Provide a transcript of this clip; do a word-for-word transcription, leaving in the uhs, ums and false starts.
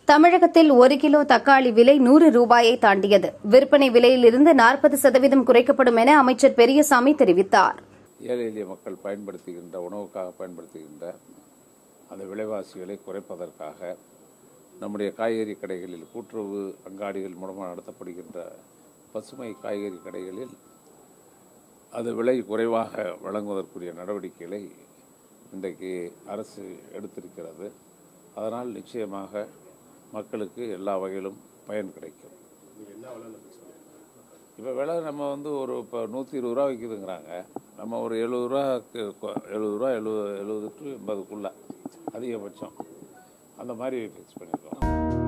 தமிழகத்தில் ஒரு கிலோ தக்காளி விலை நூறு ரூபாயை தாண்டியது. விற்பனை விலையிலிருந்து நாற்பது சதவீதம் குறைக்கப்படும் என அமைச்சர் பெரியசாமி தெரிவித்தார். ஏழை எளிய மக்கள் பயன்படுத்துகின்ற உணவுக்காக பயன்படுத்துகின்ற அந்த விலைவாசிகளை குறைப்பதற்காக நம்முடைய காய்கறி கடைகளில் கூட்டுறவு அங்காடிகள் மூலமாக நடத்தப்படுகின்ற பசுமை காய்கறி கடைகளில் அது விலை குறைவாக வழங்குவதற்குரிய நடவடிக்கைகளை இன்றைக்கு அரசு எடுத்திருக்கிறது. அதனால் நிச்சயமாக மக்களுக்கு எல்லா வகையிலும் பயன் கிடைக்கும். இப்போ விலை நம்ம வந்து ஒரு இப்போ நூற்றி இருபது ரூபா விற்கிதுங்கிறாங்க. நம்ம ஒரு எழுபது ரூபாக்கு எழுபது ரூபா எழுபது எழுபது டு எண்பதுக்குள்ளே அதிகபட்சம் அந்த மாதிரி ஃபிக்ஸ் பண்ணியிருக்கோம்.